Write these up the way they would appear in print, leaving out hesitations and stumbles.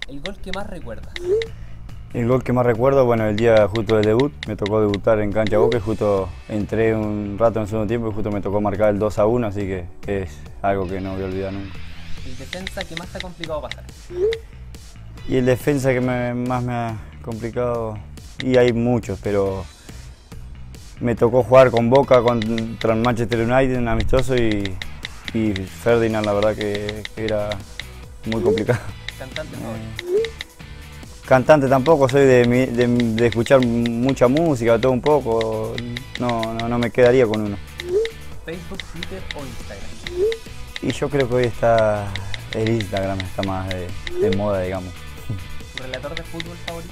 El gol que más recuerdas. El gol que más recuerdo, bueno, el día justo del debut, me tocó debutar en cancha Boca y justo entré un rato en el segundo tiempo y justo me tocó marcar el 2-1, así que es algo que no voy a olvidar nunca. El defensa que más te ha complicado pasar. Y el defensa que más me ha complicado, y hay muchos, pero me tocó jugar con Boca contra el Manchester United, un amistoso, y Ferdinand, la verdad que era muy complicado. Cantante favorito. Cantante tampoco, soy de escuchar mucha música, todo un poco, no me quedaría con uno. Facebook, Twitter o Instagram. Y yo creo que hoy está el Instagram, está más de moda, digamos. ¿Tu relator de fútbol favorito?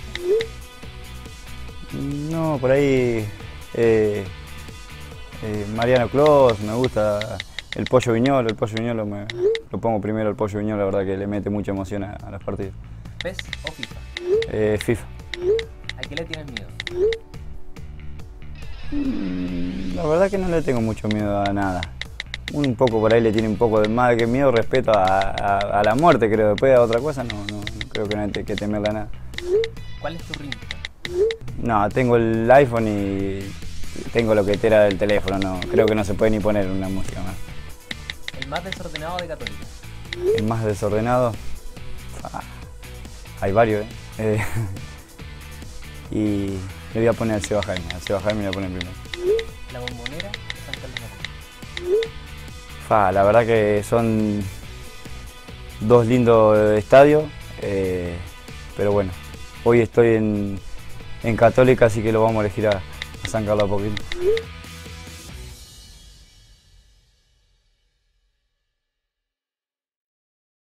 No, por ahí Mariano Clos, me gusta el Pollo Viñolo, lo pongo primero el Pollo Viñolo, la verdad que le mete mucha emoción a los partidos. ¿PES o FIFA? FIFA. ¿A qué le tienes miedo? La verdad que no le tengo mucho miedo a nada. Un poco por ahí le tiene un poco de más que miedo, respeto a la muerte, creo. Después a otra cosa no creo que no hay que temerle a nada. ¿Cuál es tu ringtone? No, tengo el iPhone y tengo lo que tera del teléfono, no, creo que no se puede ni poner una música más. ¿El más desordenado de Católica? El más desordenado, hay varios, y le voy a poner al Seba Jaime le voy a poner primero. ¿La Bombonera o San Carlos de La verdad que son dos lindos estadios, pero bueno, hoy estoy en Católica, así que lo vamos a elegir a San Carlos Apoquindo.